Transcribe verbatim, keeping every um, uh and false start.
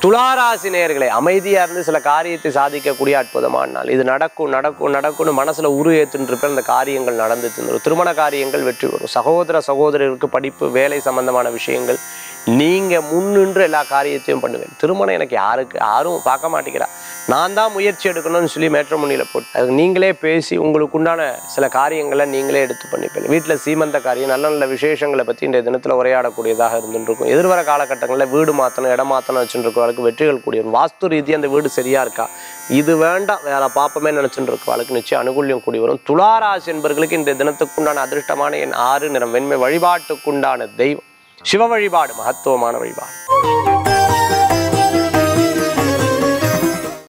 துளாராசி நேயர்களே, அமைதியா இருந்து சில காரியத்தை சாதிக்கக்கூடிய அற்புதமான நாள். இது நடக்கும் நடக்கும் நடக்கும்னு மனசுல உரு ஏத்துன்னு இருப்ப அந்த காரியங்கள் நடந்து தந்துடும். திருமண காரியங்கள் வெற்றி வரும். சகோதர சகோதரருக்கு படிப்பு வேலை சம்பந்தமான விஷயங்கள் நீங்க முன்னின்று எல்லா காரியத்தையும் பண்ணுவேன். திருமணம் எனக்கு யாருக்கு யாரும் பார்க்க மாட்டேங்கிறா, நான் தான் முயற்சி எடுக்கணும்னு சொல்லி மேட்ரிமோனியில் போட்டு அதுக்கு நீங்களே பேசி உங்களுக்கு உண்டான சில காரியங்களை நீங்களே எடுத்து பண்ணிப்பேன். வீட்டில் சீமந்த காரியம் நல்ல நல்ல விசேஷங்களை பற்றி இந்த தினத்தில் உரையாடக்கூடியதாக இருந்துருக்கும். எதிர்வர காலகட்டங்களில் வீடு மாற்றணும் இடம் மாற்றணும் வச்சுட்டு இருக்கிறவளுக்கு வெற்றிகள் கூடிய வாஸ்து ரீதியாக அந்த வீடு சரியா இருக்கா, இது வேண்டாம் வேற பாப்பமே நினைச்சுட்டு இருக்கிறவளுக்கு நிச்சயம் அனுகூல்யம் கூடி வரும். துளாராசி என்பவர்களுக்கு இந்த தினத்துக்குண்டான அதிர்ஷ்டமான என் ஆறு நிறம் வெண்மை. வழிபாட்டுக்குண்டான தெய்வம் சிவ வழிபாடு, மகத்துவமான வழிபாடு.